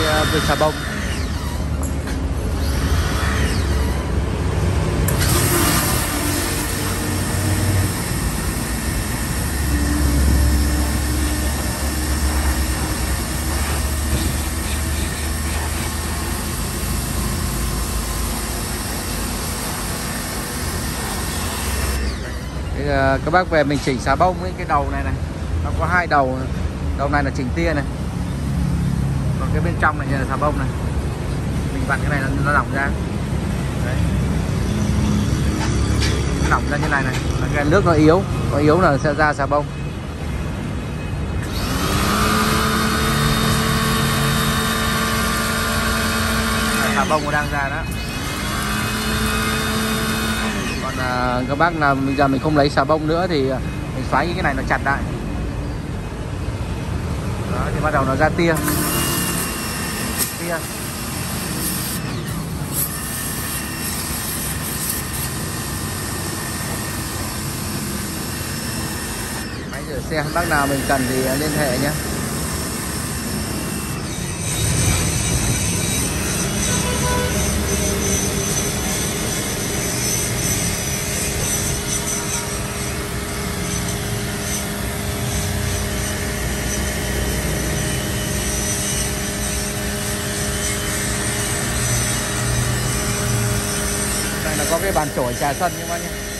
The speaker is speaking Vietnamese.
cái việc xà bông. Các bác về mình chỉnh xà bông với cái đầu này này, nó có hai đầu, đầu này là chỉnh tia này, còn cái bên trong này là xà bông này, mình vặn cái này nó lỏng ra. Đấy. Nó lỏng ra như này này, cái nước nó yếu là sẽ ra xà bông. Xà bông nó đang ra đó. Các bác nào bây giờ mình không lấy xà bông nữa thì mình xoáy cái này nó chặt lại. Đó, thì bắt đầu nó ra tia. Máy rửa xe bác nào mình cần thì liên hệ nhé. Có cái bàn chổi trà sân các bác nhé.